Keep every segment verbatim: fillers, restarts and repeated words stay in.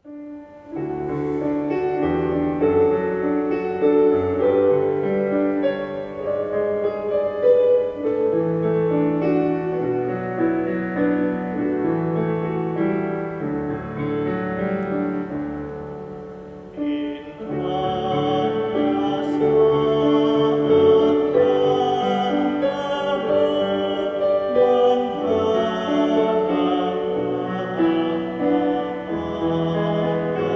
Amen.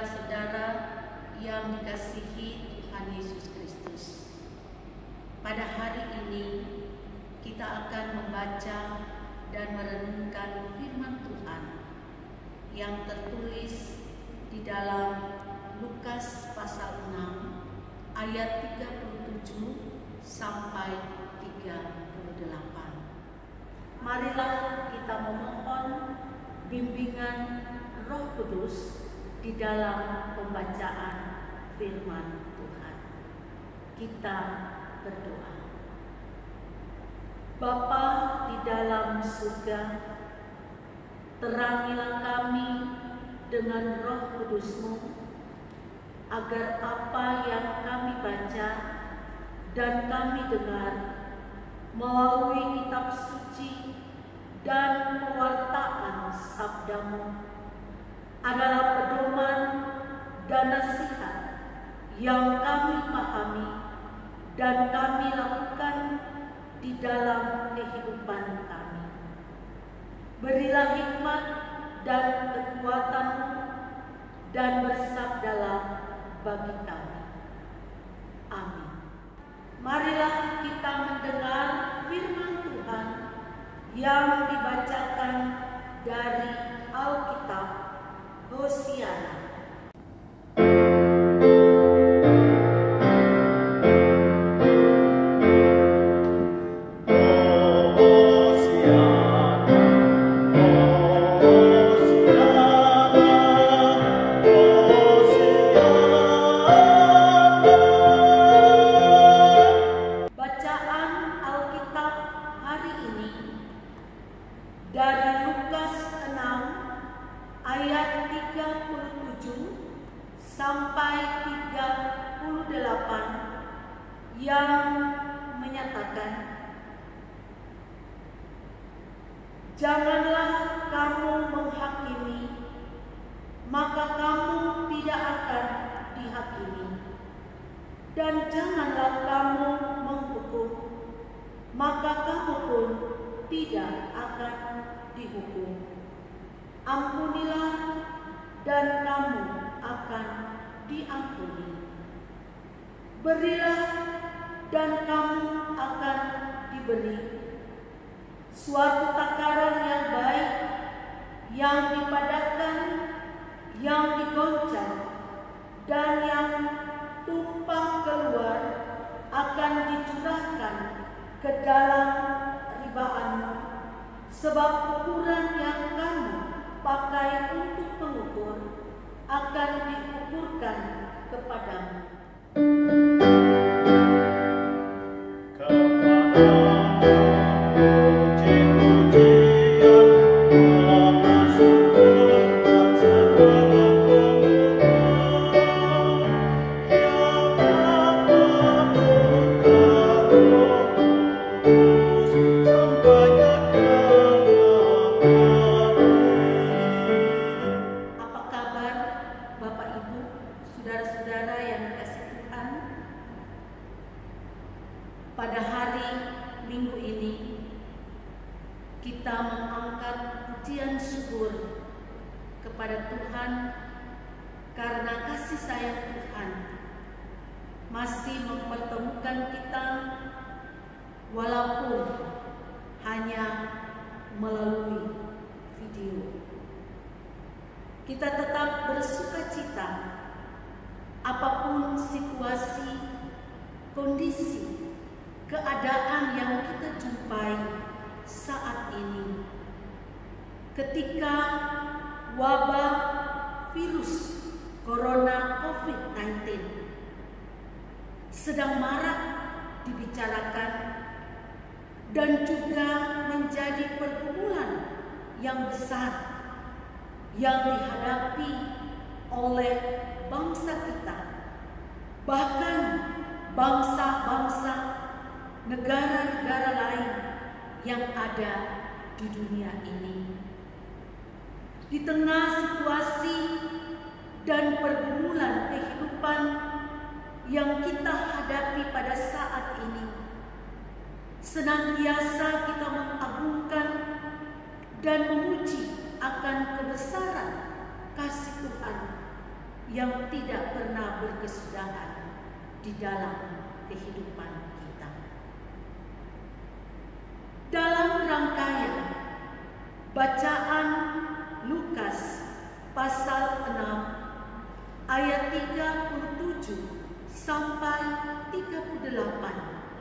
saudara-saudara yang dikasihi Tuhan Yesus Kristus. Pada hari ini kita akan membaca dan merenungkan firman Tuhan yang tertulis di dalam Lukas pasal enam ayat tiga puluh tujuh sampai tiga puluh delapan. Marilah kita memohon bimbingan Roh Kudus di dalam pembacaan firman Tuhan. Kita berdoa. Bapa di dalam surga, terangilah kami dengan Roh Kudus-Mu, agar apa yang kami baca dan kami dengar melalui kitab suci dan pewartaan sabda-Mu adalah pedoman dan nasihat yang kami pahami dan kami lakukan di dalam kehidupan kami. Berilah hikmat dan kekuatan-Mu dan bersabdalah bagi kami. Amin. Marilah kita mendengar firman Tuhan yang dibacakan dari Alkitab Hosiana. Dari Lukas enam ayat tiga puluh tujuh sampai tiga puluh delapan yang menyatakan, janganlah kamu menghakimi, maka kamu tidak akan dihakimi, dan janganlah kamu menghukum, maka kamu pun tidak akan dihukum. Ampunilah dan kamu akan diampuni. Berilah dan kamu akan diberi. Suatu takaran yang baik, yang dipadatkan, yang digoncang, dan yang tumpah keluar akan dicurahkan ke dalam ribaanmu, sebab ukuran yang kamu pakai untuk mengukur akan diukurkan kepadamu. Pada hari Minggu ini kita mengangkat pujian syukur kepada Tuhan karena kasih sayang Tuhan masih mempertemukan kita walaupun hanya melalui video. Kita tetap bersukacita apapun situasi, kondisi, keadaan yang kita jumpai saat ini. Ketika wabah virus corona covid sembilan belas sedang marak dibicarakan dan juga menjadi pergumulan yang besar yang dihadapi oleh bangsa kita, bahkan bangsa-bangsa negara-negara lain yang ada di dunia ini. Di tengah situasi dan pergumulan kehidupan yang kita hadapi pada saat ini, senantiasa kita mengagungkan dan memuji akan kebesaran kasih Tuhan yang tidak pernah berkesudahan di dalam kehidupan kita. Dalam rangkaian bacaan Lukas pasal enam ayat tiga puluh tujuh sampai tiga puluh delapan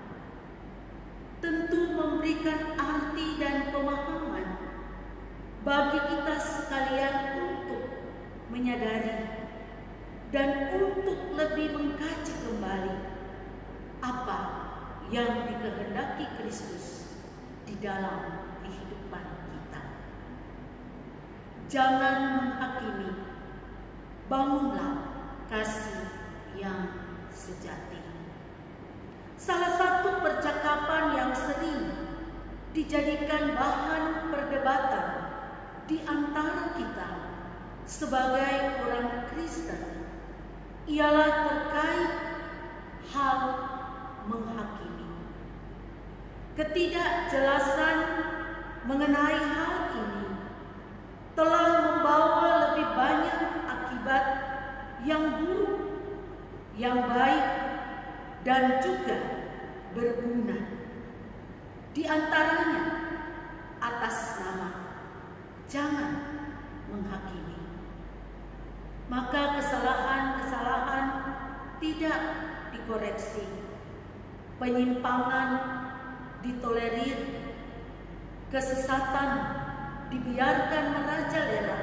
tentu memberikan arti dan pemahaman bagi kita sekalian untuk menyadari dan untuk lebih mengkaji kembali apa yang dikehendaki Kristus di dalam kehidupan kita. Jangan menghakimi, bangunlah kasih yang sejati. Salah satu percakapan yang sering dijadikan bahan perdebatan di antara kita sebagai orang Kristen ialah terkait hal menghakimi. Ketidakjelasan mengenai hal ini telah membawa lebih banyak akibat yang buruk, yang baik, dan juga berguna. Di antaranya atas nama jangan menghakimi. Maka kesalahan-kesalahan tidak dikoreksi, penyimpangan ditolerir, kesesatan dibiarkan merajalela,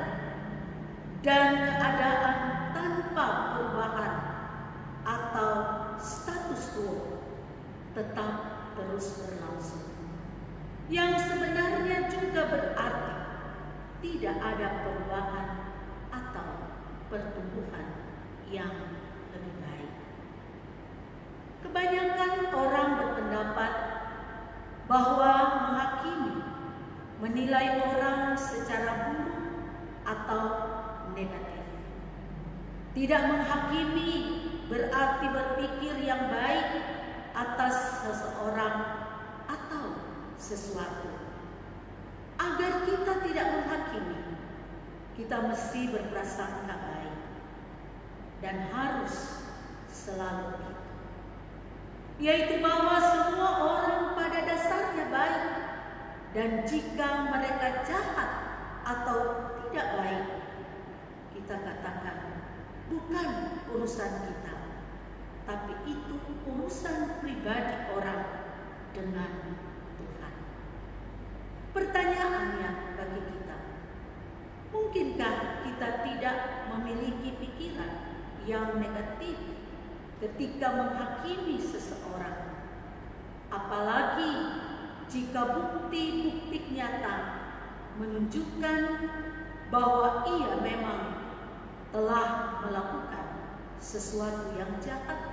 dan keadaan tanpa perubahan atau status quo tetap terus berlangsung. Yang sebenarnya juga berarti tidak ada perubahan atau pertumbuhan yang lebih baik. Kebanyakan orang berpendapat bahwa menghakimi, menilai orang secara buruk atau negatif. Tidak menghakimi berarti berpikir yang baik atas seseorang atau sesuatu. Agar kita tidak menghakimi, kita mesti berprasangka baik dan harus selalu begitu, yaitu bahwa semua orang pada dasarnya baik, dan jika mereka jahat atau tidak baik, kita katakan bukan urusan kita, tapi itu urusan pribadi orang dengan Tuhan. Pertanyaannya bagi kita, mungkinkah kita tidak memiliki pikiran yang negatif ketika menghakimi seseorang? Apalagi jika bukti-bukti nyata menunjukkan bahwa ia memang telah melakukan sesuatu yang jahat.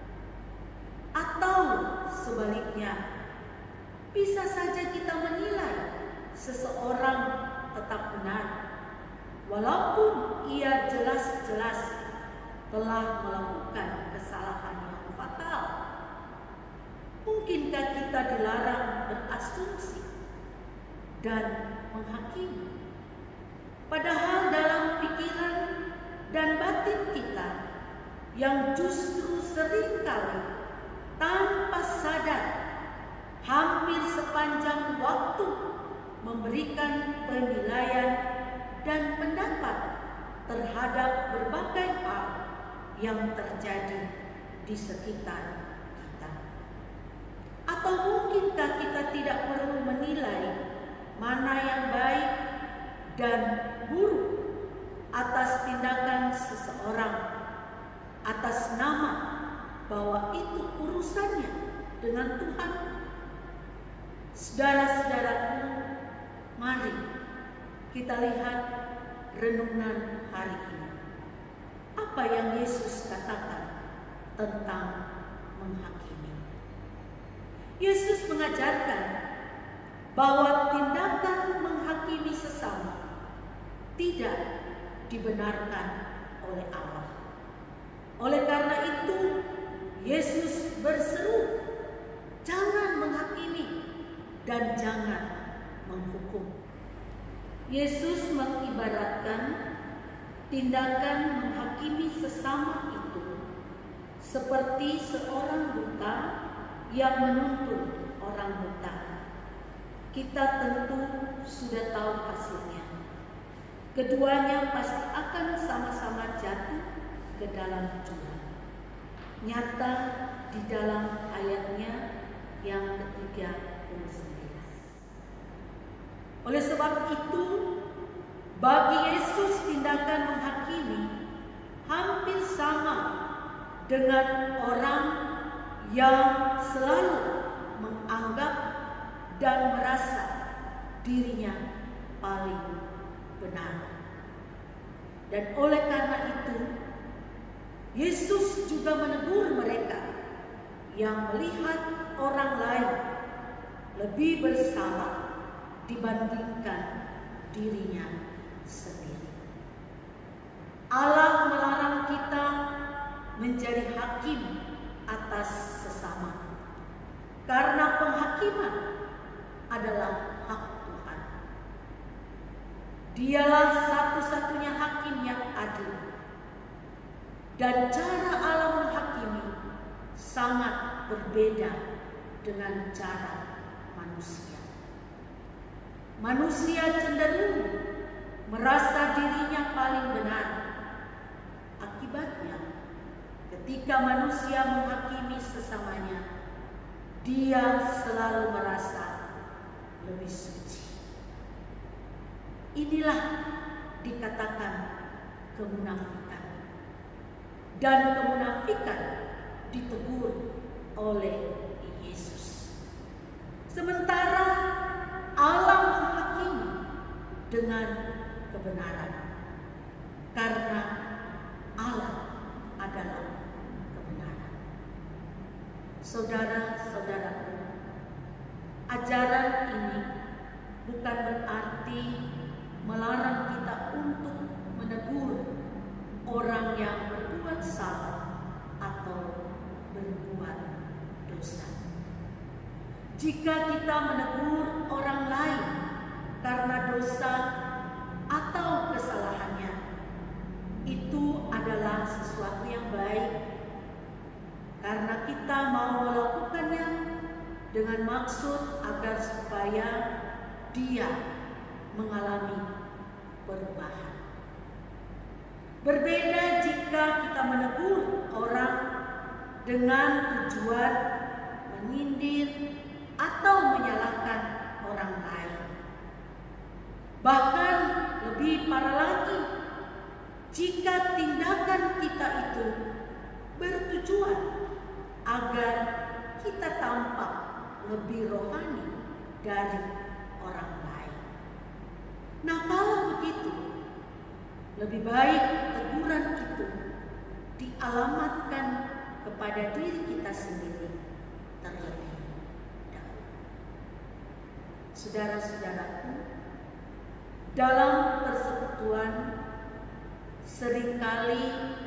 Atau sebaliknya, bisa saja kita menilai seseorang tetap benar walaupun ia jelas-jelas telah melakukan kesalahan yang fatal. Mungkinkah kita dilarang berasumsi dan menghakimi? Padahal dalam pikiran dan batin kita yang justru seringkali tanpa sadar hampir sepanjang waktu memberikan penilaian dan pendapat terhadap berbagai hal yang terjadi di sekitar kita. Atau mungkinkah kita tidak perlu menilai mana yang baik dan buruk atas tindakan seseorang atas nama bahwa itu urusannya dengan Tuhan? Saudara-saudaraku, mari kita lihat renungan hari ini. Apa yang Yesus katakan tentang menghakimi? Yesus mengajarkan bahwa tindakan menghakimi sesama tidak dibenarkan oleh Allah. Oleh karena itu, Yesus berseru, jangan menghakimi dan jangan menghukum. Yesus mengibaratkan tindakan menghakimi menghakimi sesama itu seperti seorang buta yang menuntun orang buta. Kita tentu sudah tahu hasilnya. Keduanya pasti akan sama-sama jatuh ke dalam jurang. Nyata di dalam ayatnya yang ketiga puluh sembilan. Oleh sebab itu, bagi Yesus tindakan menghakimi hampir sama dengan orang yang selalu menganggap dan merasa dirinya paling benar. Dan oleh karena itu, Yesus juga menegur mereka yang melihat orang lain lebih bersalah dibandingkan dirinya sendiri. Allah melarang kita menjadi hakim atas sesama, karena penghakiman adalah hak Tuhan. Dialah satu-satunya hakim yang adil. Dan cara Allah menghakimi sangat berbeda dengan cara manusia. Manusia cenderung merasa dirinya paling benar. Akibatnya, ketika manusia menghakimi sesamanya, dia selalu merasa lebih suci. Inilah dikatakan kemunafikan. Dan kemunafikan ditegur oleh Yesus. Sementara Allah menghakimi dengan kebenaran, karena Allah adalah kebenaran. Saudara-saudaraku, ajaran ini bukan berarti melarang kita untuk menegur orang yang berbuat salah atau berbuat dosa. Jika kita menegur orang lain karena dosa atau kesalahannya, itu adalah sesuatu yang baik, karena kita mau melakukannya dengan maksud agar supaya dia mengalami perubahan. Berbeda jika kita menegur orang dengan tujuan menyindir atau menyalahkan orang lain. Bahkan lebih parah lagi, jika tindakan kita itu bertujuan agar kita tampak lebih rohani dari orang lain. Nah, kalau begitu, lebih baik teguran itu dialamatkan kepada diri kita sendiri terlebih dahulu. Saudara-saudaraku, dalam persekutuan seringkali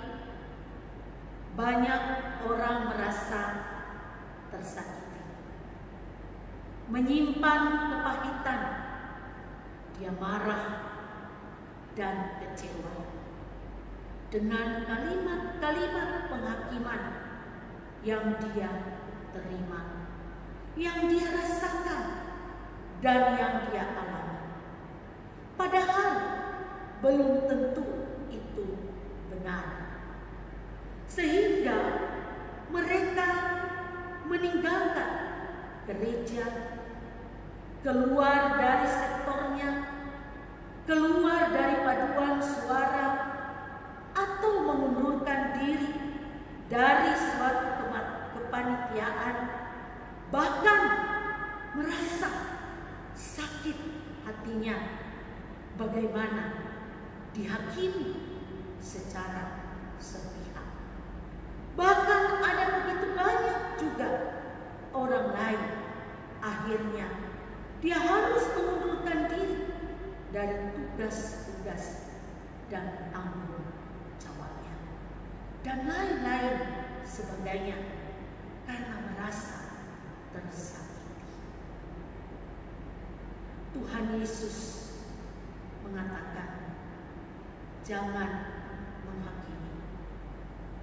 banyak orang merasa tersakiti, menyimpan kepahitan, dia marah dan kecewa dengan kalimat-kalimat penghakiman yang dia terima, yang dia rasakan, dan yang dia alami. Padahal belum tentu itu benar. Sehingga mereka meninggalkan gereja, keluar dari sektornya, keluar dari paduan suara, atau mengundurkan diri dari suatu kepanitiaan, bahkan merasa sakit hatinya bagaimana dihakimi secara sepihak. Bahkan ada begitu banyak juga orang lain, akhirnya dia harus mengundurkan diri dari tugas-tugas dan tanggung jawabnya, dan lain-lain sebagainya, karena merasa tersakiti. Tuhan Yesus mengatakan, jangan menghakimi,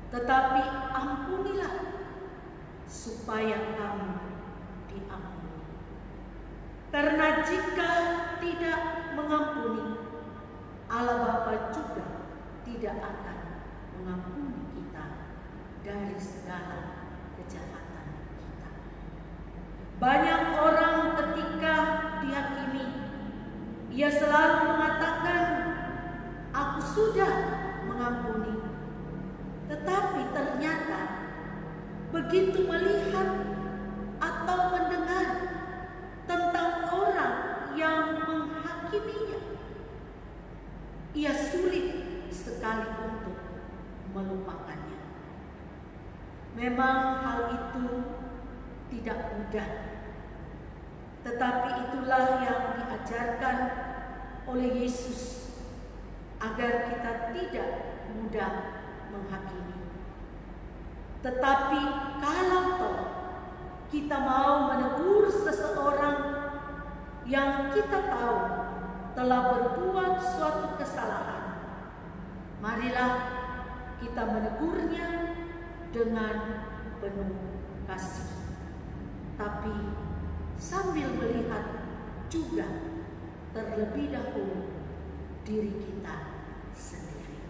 tetapi ampunilah supaya kamu diampuni. Karena jika tidak mengampuni, Allah Bapa juga tidak akan mengampuni kita dari segala kejahatan kita. Banyak orang ketika dihakimi, ia selalu mengatakan, "Aku sudah mengampuni." Tetapi ternyata begitu melihat atau mendengar tentang orang yang menghakiminya, ia sulit sekali untuk melupakannya. Memang hal itu tidak mudah, tetapi itulah yang diajarkan oleh Yesus agar kita tidak mudah menghakimi. Tetapi kalau toh kita mau menegur seseorang yang kita tahu telah berbuat suatu kesalahan, marilah kita menegurnya dengan penuh kasih, tapi sambil melihat juga terlebih dahulu diri kita sendiri.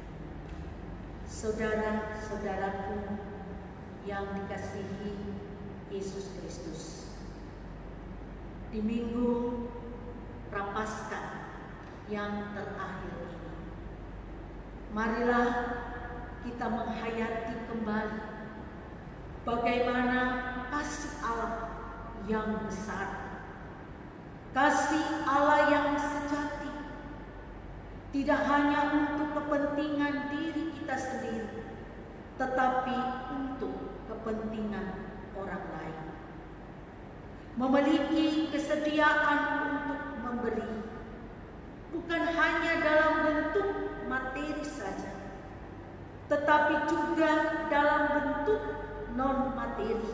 Saudara-saudaraku yang dikasihi Yesus Kristus, di minggu Prapaskah yang terakhir ini, marilah kita menghayati kembali bagaimana kasih Allah yang besar, kasih Allah yang sejati, tidak hanya untuk kepentingan diri kita sendiri, tetapi untuk kepentingan orang lain. Memiliki kesediaan untuk memberi, bukan hanya dalam bentuk materi saja, tetapi juga dalam bentuk non-materi.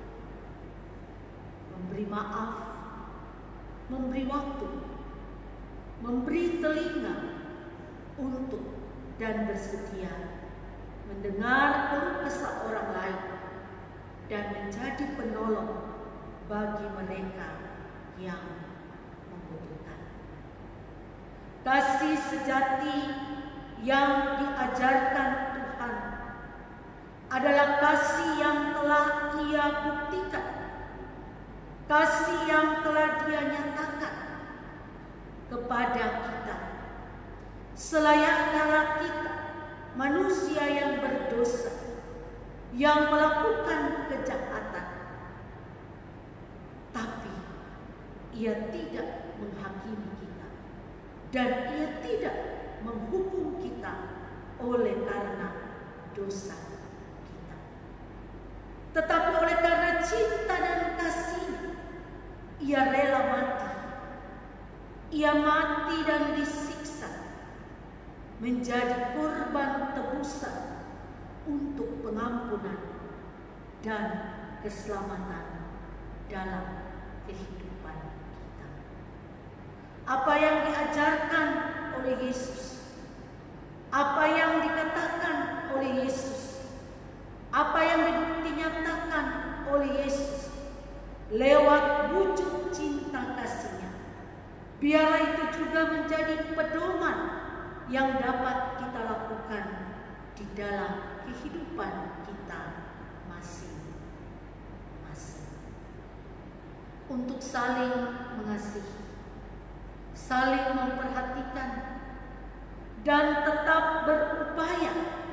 Memberi maaf, memberi waktu, memberi telinga untuk dan bersedia mendengar keluh kesah orang lain dan menjadi penolong bagi mereka yang membutuhkan. Kasih sejati yang diajarkan Tuhan adalah kasih yang telah Ia buktikan, kasih yang telah Dia nyatakan kepada kita. Selayaknya kita, manusia yang berdosa, yang melakukan kejahatan, tapi Ia tidak menghakimi kita dan Ia tidak menghukum kita oleh karena dosa kita, tetapi oleh karena cinta dan kasih Ia rela mati. Ia mati dan disiksa menjadi korban tebusan untuk pengampunan dan keselamatan dalam kehidupan kita. Apa yang diajarkan oleh Yesus, apa yang dikatakan oleh Yesus, apa yang dinyatakan oleh Yesus lewat wujud cinta kasih-Nya, biarlah itu juga menjadi pedoman yang dapat kita lakukan di dalam kehidupan kita masing-masing. Untuk saling mengasihi, saling memperhatikan, dan tetap berupaya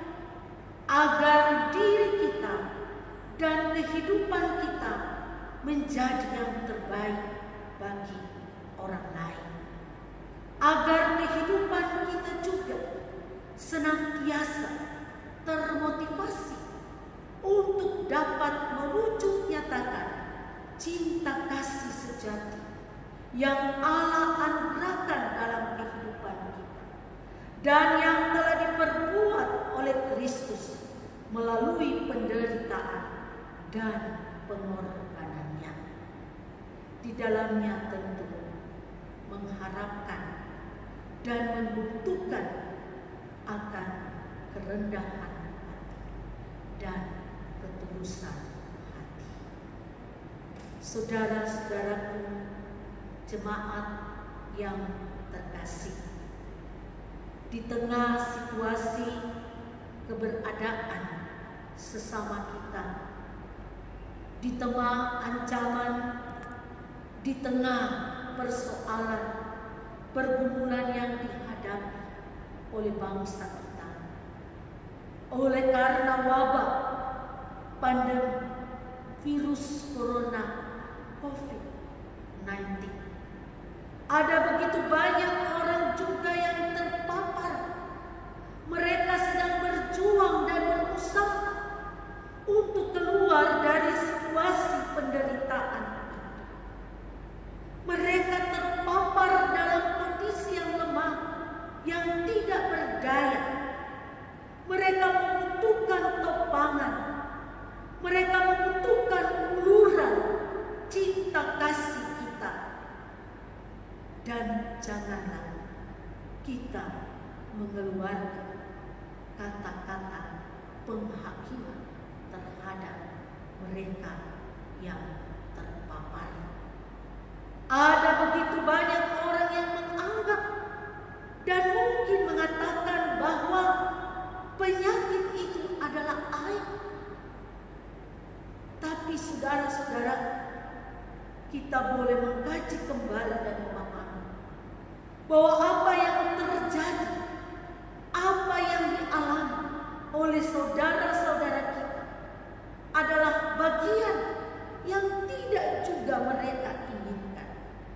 agar diri kita dan kehidupan kita menjadi yang terbaik bagi orang lain, agar kehidupan kita juga senantiasa termotivasi untuk dapat mewujud nyatakan cinta kasih sejati yang Allah anugerahkan dalam kehidupan kita dan yang telah diperbuat oleh Kristus melalui penderitaan dan pengorbanannya. Di dalamnya tentu mengharapkan dan membutuhkan akan kerendahan hati, dan ketulusan hati. Saudara-saudaraku, jemaat yang terkasih, di tengah situasi keberadaan sesama kita, di tengah ancaman, di tengah persoalan pergumulan yang dihadapi oleh bangsa kita, oleh karena wabah pandemi virus corona covid sembilan belas. Ada begitu banyak orang juga yang terpapar. Mereka sedang berjuang dan berusaha untuk keluar dari situasi penderitaan. Mereka terpapar dalam kondisi yang lemah, yang tidak berdaya. Mereka membutuhkan topangan. Mereka membutuhkan uluran cinta kasih kita. Dan janganlah kita mengeluarkan kata-kata penghakiman terhadap mereka yang terpapar. Ada begitu banyak orang yang menganggap dan mungkin mengatakan bahwa penyakit itu adalah aib. Tapi saudara-saudara, kita boleh mengkaji kembali dan memahami bahwa apa yang terjadi, apa yang dialami oleh saudara-saudara kita adalah bagian yang tidak juga mereka inginkan,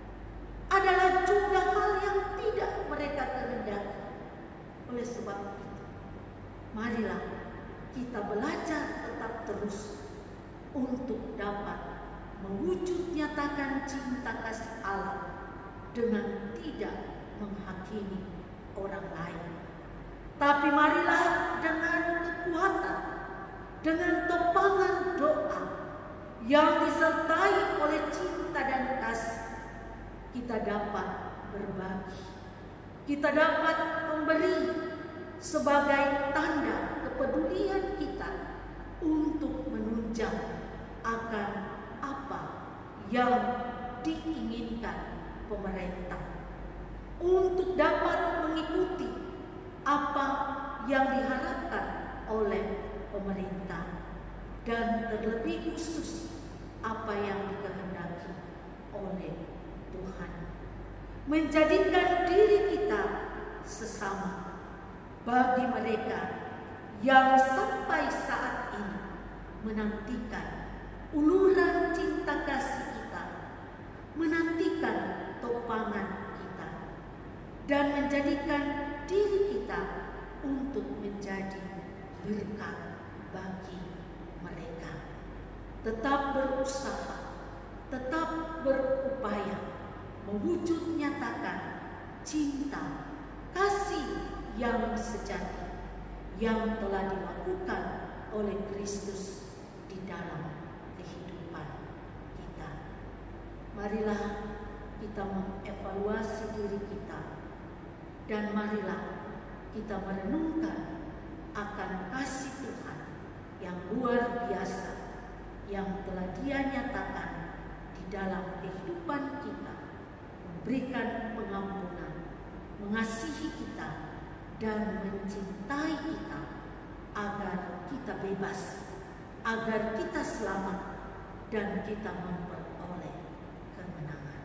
adalah juga hal yang tidak mereka kehendaki. Oleh sebab itu, marilah kita belajar tetap terus untuk dapat mewujud nyatakan cinta kasih Allah dengan tidak menghakimi orang lain. Tapi marilah dengan kekuatan, dengan topangan doa yang disertai oleh cinta dan kasih, kita dapat berbagi, kita dapat memberi sebagai tanda kepedulian kita untuk menunjang akan apa yang diinginkan pemerintah, untuk dapat mengikuti apa yang diharapkan oleh pemerintah, dan terlebih khusus apa yang dikehendaki oleh Tuhan. Menjadikan diri kita sesama bagi mereka yang sampai saat ini menantikan uluran cinta kasih kita, menantikan topangan kita, dan menjadikan diri kita untuk menjadi berkat bagi mereka. Tetap berusaha, tetap berupaya mewujud nyatakan cinta kasih yang sejati yang telah dilakukan oleh Kristus di dalam kehidupan kita. Marilah kita mengevaluasi diri kita, dan marilah kita merenungkan akan kasih Tuhan yang luar biasa yang telah Dia nyatakan di dalam kehidupan kita, memberikan pengampunan, mengasihi kita, dan mencintai kita agar kita bebas, agar kita selamat, dan kita memperoleh kemenangan.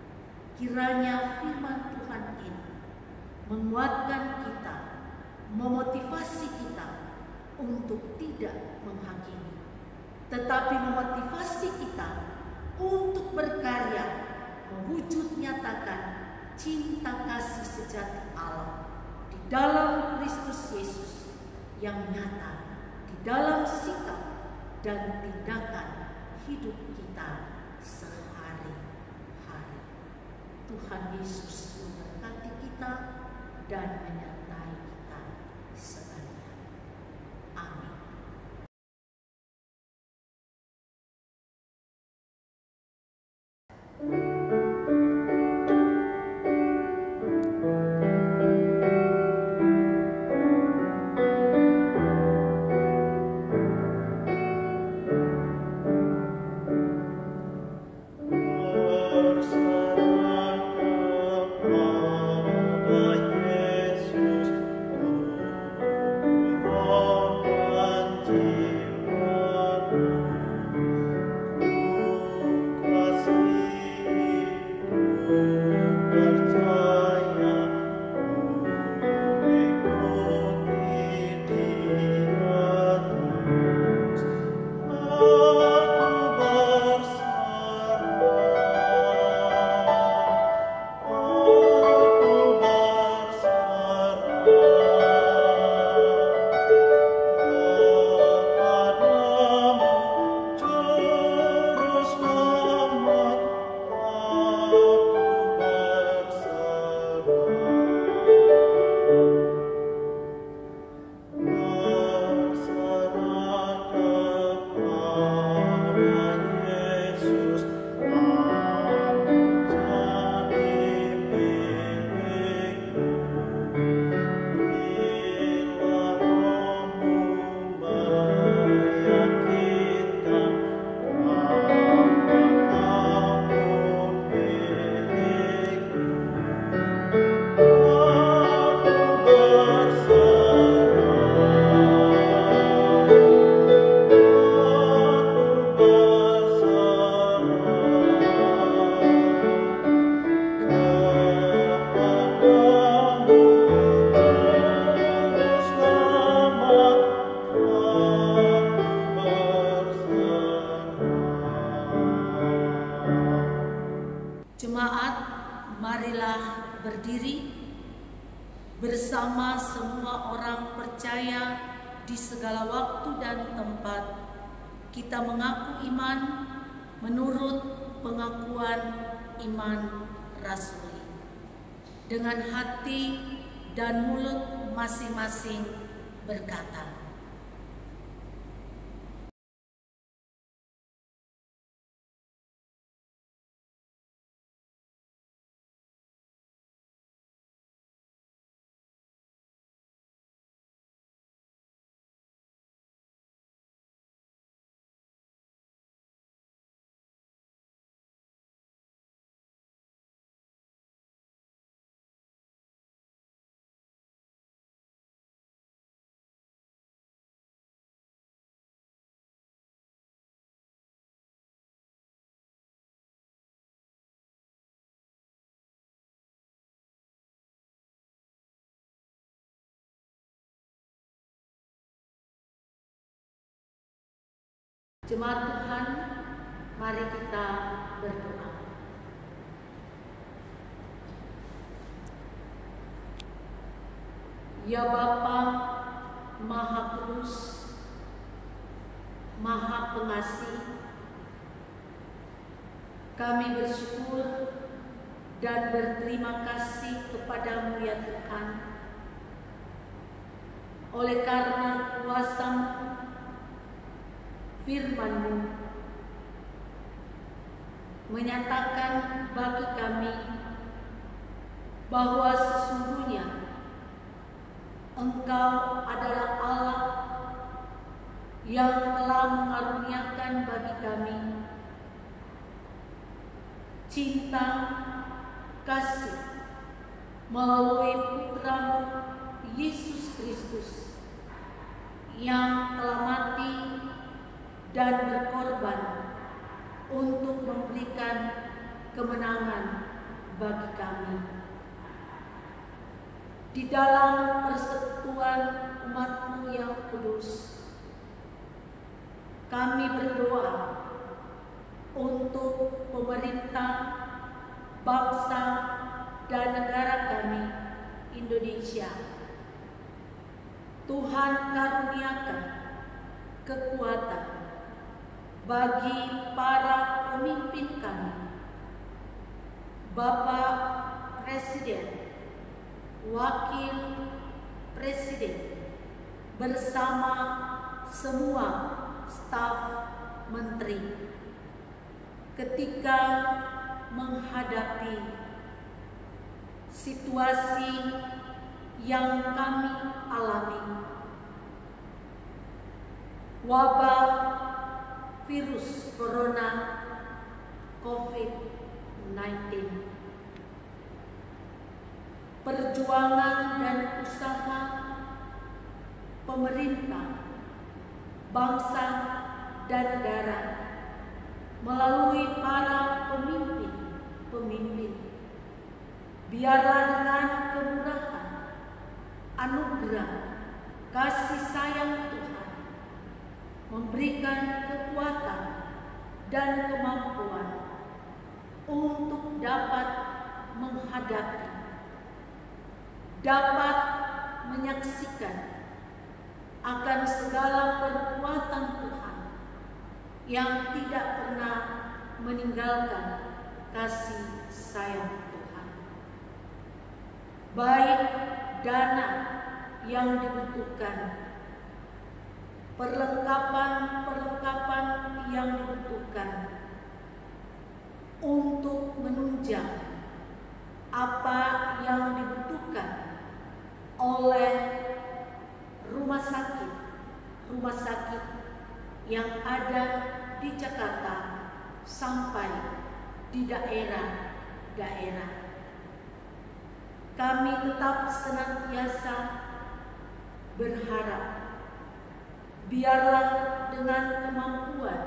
Kiranya firman Tuhan ini menguatkan kita, memotivasi kita untuk tidak menghakimi, tetapi memotivasi kita untuk berkarya mewujud nyatakan cinta kasih sejati Allah di dalam Kristus Yesus yang nyata di dalam sikap dan tindakan hidup kita sehari-hari. Tuhan Yesus memberkati kita dan menyertai kita sekalian. Amin. bersama semua orang percaya di segala waktu dan tempat, kita mengaku iman menurut pengakuan iman rasuli. Dengan hati dan mulut masing-masing berkata, Jemaat Tuhan, mari kita berdoa. Ya Bapa Maha Kudus, Maha Pengasih, kami bersyukur dan berterima kasih kepadamu ya Tuhan, oleh karena kuasa-Mu, firman-Mu menyatakan bagi kami bahwa sesungguhnya Engkau adalah Allah yang telah mengaruniakan bagi kami cinta, kasih melalui Putra-Mu Yesus Kristus yang telah mati dan berkorban untuk memberikan kemenangan bagi kami. Di dalam persekutuan umat-Mu yang kudus, kami berdoa untuk pemerintah, bangsa, dan negara kami, Indonesia. Tuhan karuniakan kekuatan bagi para pemimpin kami, Bapak Presiden, Wakil Presiden, bersama semua staf menteri ketika menghadapi situasi yang kami alami, wabah virus corona covid sembilan belas. Perjuangan dan usaha pemerintah, bangsa, dan negara melalui para pemimpin-pemimpin. Biarlah dengan kemurahan, anugerah, kasih sayang Tuhan memberikan kekuatan dan kemampuan untuk dapat menghadapi, dapat menyaksikan akan segala perbuatan Tuhan yang tidak pernah meninggalkan kasih sayang Tuhan. Baik dana yang dibutuhkan, perlengkapan-perlengkapan yang dibutuhkan untuk menunjang apa yang dibutuhkan oleh rumah sakit, rumah sakit yang ada di Jakarta sampai di daerah-daerah. Kami tetap senantiasa berharap, biarlah dengan kemampuan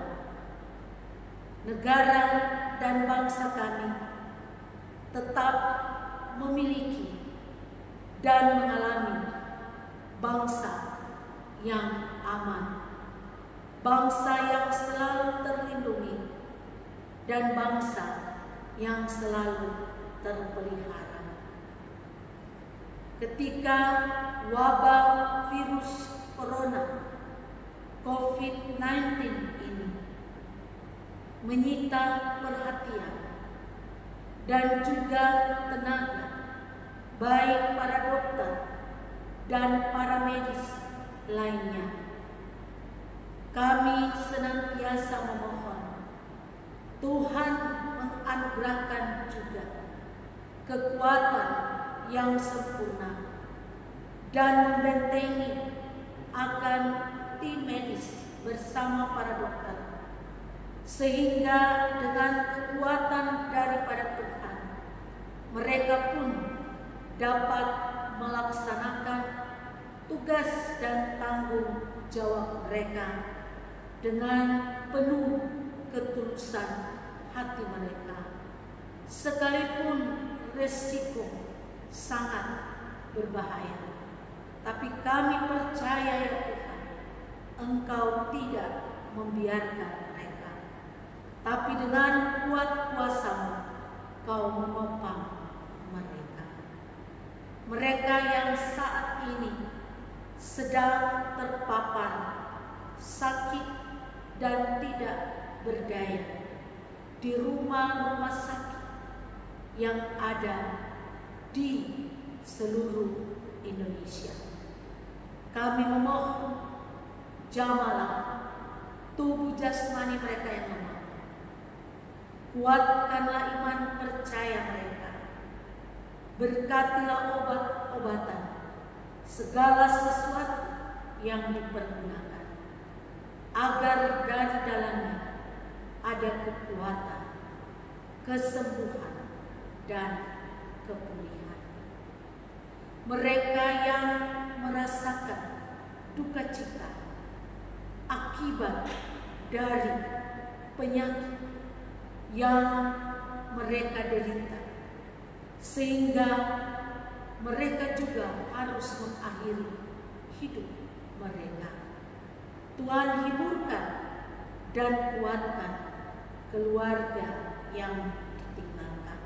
negara dan bangsa kami tetap memiliki dan mengalami bangsa yang aman, bangsa yang selalu terlindungi, dan bangsa yang selalu terpelihara. ketika wabah virus corona covid sembilan belas ini menyita perhatian dan juga tenaga baik para dokter dan para medis lainnya. Kami senantiasa memohon Tuhan menganugerahkan juga kekuatan yang sempurna dan membentengi akan tim medis bersama para dokter, sehingga dengan kekuatan daripada Tuhan mereka pun dapat melaksanakan tugas dan tanggung jawab mereka dengan penuh ketulusan hati mereka, sekalipun resiko sangat berbahaya. Tapi kami percaya ya Tuhan, Engkau tidak membiarkan mereka, tapi dengan kuat kuasa-Mu Kau menopang mereka. Mereka yang saat ini sedang terpapar sakit dan tidak berdaya di rumah-rumah sakit yang ada di seluruh Indonesia. Kami memohon jamalah tubuh jasmani mereka yang lemah. Kuatkanlah iman percaya mereka. Berkatilah obat-obatan segala sesuatu yang dipergunakan, agar dari dalamnya ada kekuatan, kesembuhan, dan kepulihan. Mereka yang merasakan duka cita akibat dari penyakit yang mereka derita, sehingga mereka juga harus mengakhiri hidup mereka. Tuhan hiburkan dan kuatkan keluarga yang ditinggalkan.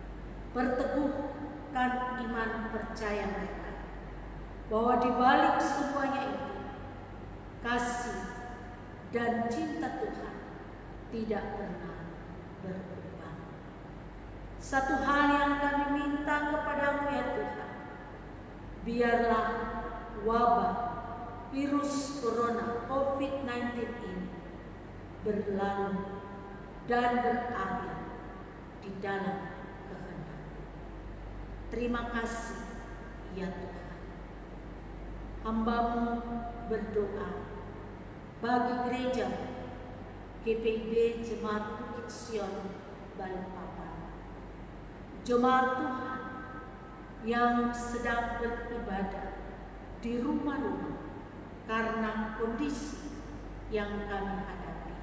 Perteguhkan iman percaya mereka bahwa di balik semuanya itu kasih dan cinta Tuhan tidak pernah berubah. Satu hal yang kami minta kepada-Mu ya Tuhan, biarlah wabah virus corona covid sembilan belas ini berlalu dan berakhir di dalam kehendak. Terima kasih ya Tuhan. Hamba-Mu berdoa bagi gereja G P I B Jemaat Bukit Sion Balikpapan, jemaat Tuhan yang sedang beribadah di rumah-rumah karena kondisi yang kami hadapi.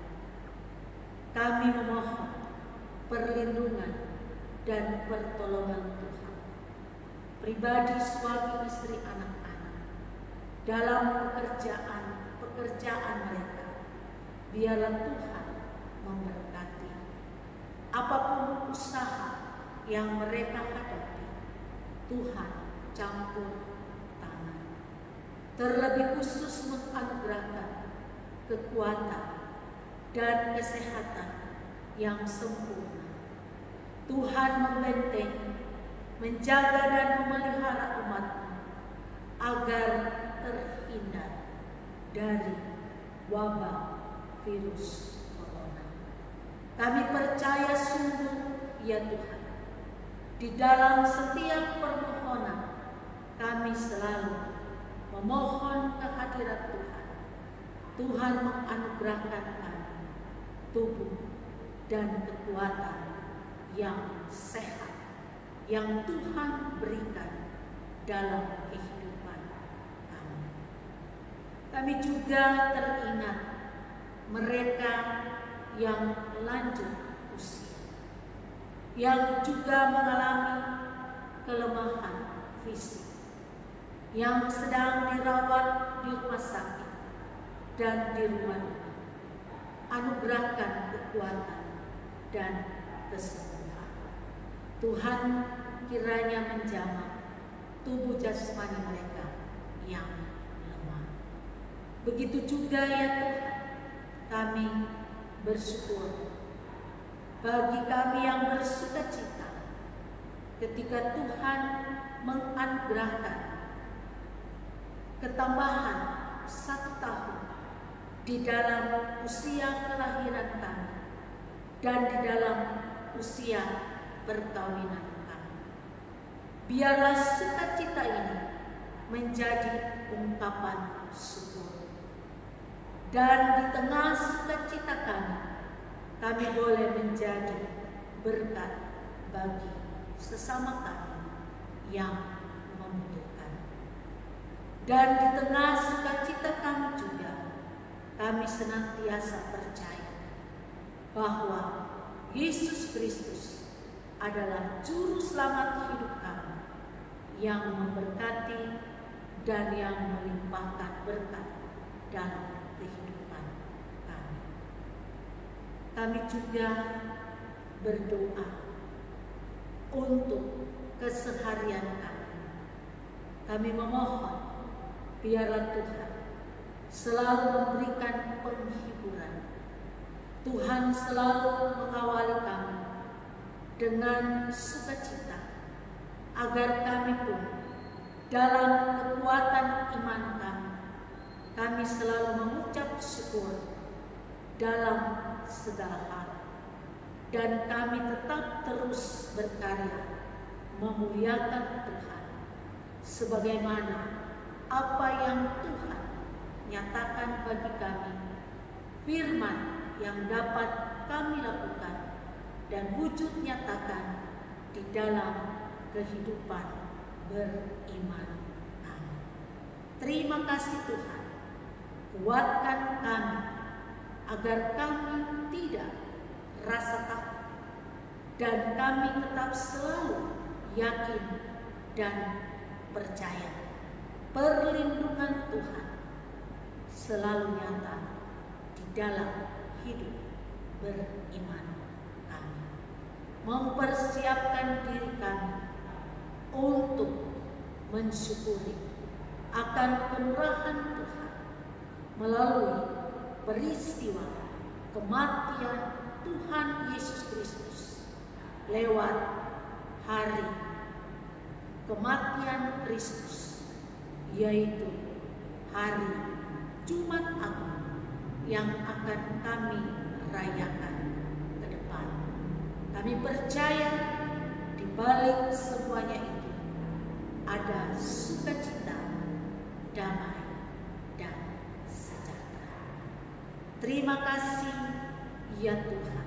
Kami memohon perlindungan dan pertolongan Tuhan, pribadi, suami, istri, anak-anak, dalam pekerjaan-pekerjaan mereka. Biarlah Tuhan memberkati apapun usaha yang mereka hadapi. Tuhan campur tangan, terlebih khusus menganugerahkan kekuatan dan kesehatan yang sempurna. Tuhan membentengi, menjaga dan memelihara umat-Mu agar terhindar dari wabah virus corona. Kami percaya sungguh ya Tuhan, di dalam setiap permohonan kami selalu memohon kehadirat Tuhan. Tuhan menganugerahkan kami tubuh dan kekuatan yang sehat yang Tuhan berikan dalam kehidupan kami. Kami juga teringat mereka yang lanjut usia, yang juga mengalami kelemahan fisik, yang sedang dirawat di rumah sakit dan di rumah-rumah. Anugerahkan kekuatan dan kesembuhan. Tuhan kiranya menjamah, tubuh jasmani mereka yang lemah. Begitu juga ya Tuhan, kami bersyukur bagi kami yang bersukacita ketika Tuhan menganugerahkan ketambahan satu tahun di dalam usia kelahiran kami dan di dalam usia perkawinan kami. Biarlah sukacita ini menjadi ungkapan syukur. Dan di tengah sukacita kami, kami boleh menjadi berkat bagi sesama kami yang membutuhkan. Dan di tengah sukacita kami juga, kami senantiasa percaya bahwa Yesus Kristus adalah juru selamat hidup kami yang memberkati dan yang melimpahkan berkat dalam kehidupan kami. Kami juga berdoa untuk keseharian kami. Kami memohon biarlah Tuhan selalu memberikan penghiburan. Tuhan selalu mengawali kami dengan sukacita, agar kami pun dalam kekuatan iman kami, kami selalu mengucap syukur dalam segala hal, dan kami tetap terus berkarya memuliakan Tuhan, sebagaimana apa yang Tuhan nyatakan bagi kami, firman yang dapat kami lakukan dan wujud nyatakan di dalam kehidupan beriman kami. Terima kasih Tuhan, kuatkan kami agar kami tidak rasa takut dan kami tetap selalu yakin dan percaya perlindungan Tuhan selalu nyata di dalam hidup beriman kami. Mempersiapkan diri kami untuk mensyukuri akan kemurahan Tuhan melalui peristiwa kematian Tuhan Yesus Kristus lewat hari kematian Kristus, yaitu hari Jumat Agung yang akan kami rayakan ke depan. Kami percaya di balik semuanya itu ada sukacita, damai, dan sejahtera. Terima kasih ya Tuhan.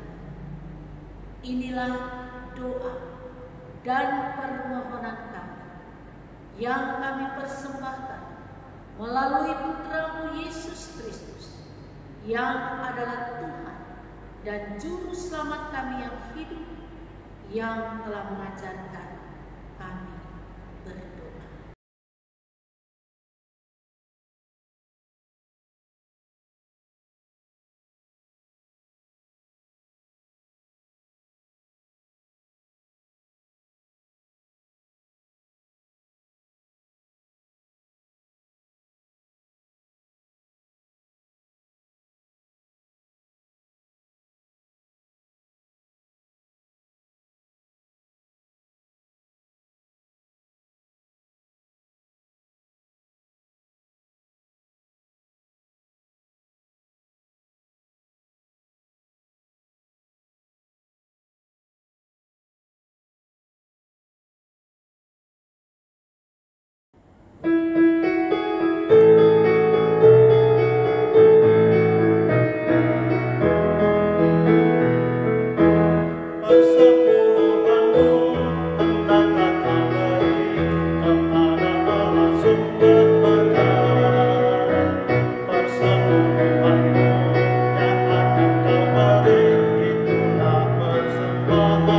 Inilah doa dan permohonan kami yang kami persembahkan melalui Putra-Mu Yesus Kristus, yang adalah Tuhan dan Juru Selamat kami yang hidup, yang telah mengajarkan kami berdoa.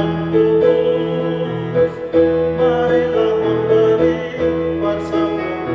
Marilah memberi bersama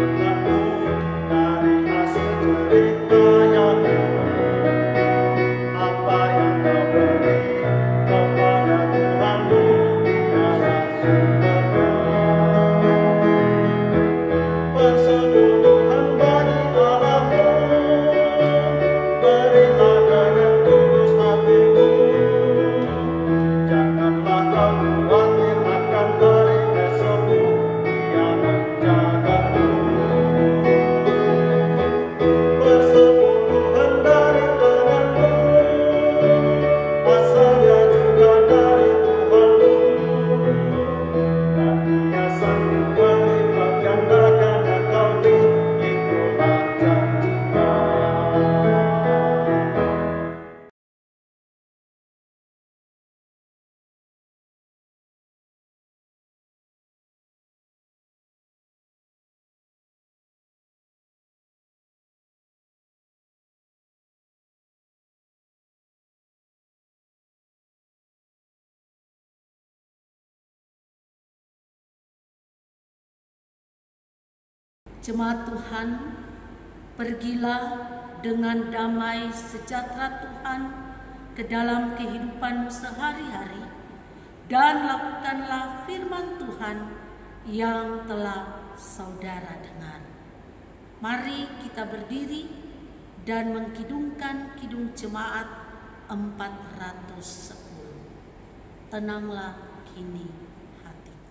Jemaat Tuhan, pergilah dengan damai sejahtera Tuhan ke dalam kehidupanmu sehari-hari, dan lakukanlah firman Tuhan yang telah saudara dengar. Mari kita berdiri dan mengkidungkan kidung jemaat empat ratus sepuluh. Tenanglah kini hatiku.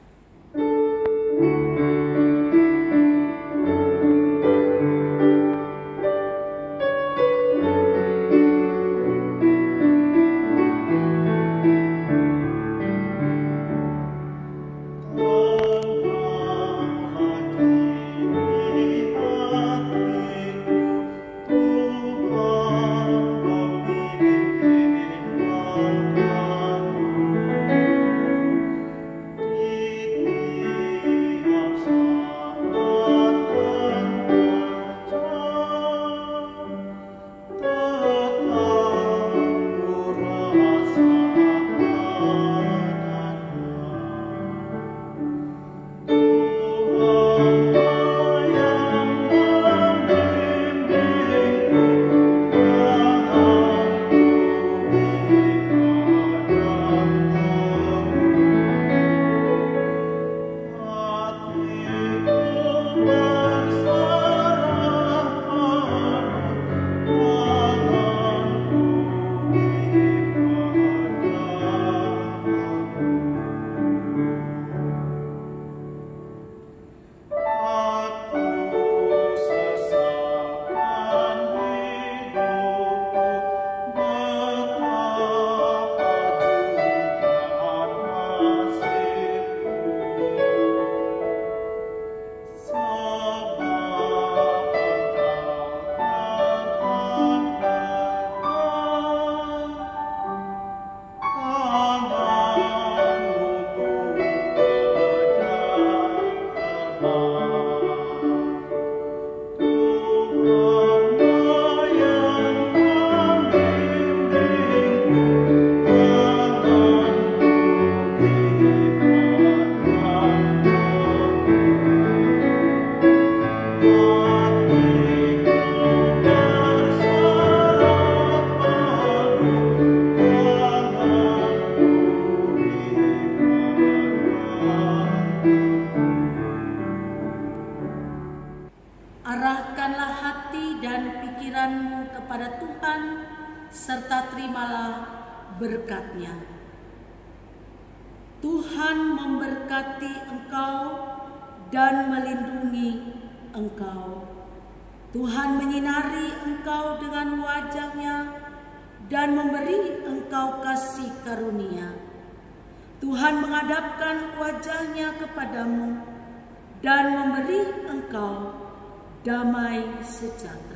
Arahkanlah hati dan pikiranmu kepada Tuhan, serta terimalah berkat-Nya. Tuhan memberkati engkau dan melindungi engkau. Tuhan menyinari engkau dengan wajah-Nya dan memberi engkau kasih karunia. Tuhan menghadapkan wajah-Nya kepadamu dan memberi engkau damai sejahtera.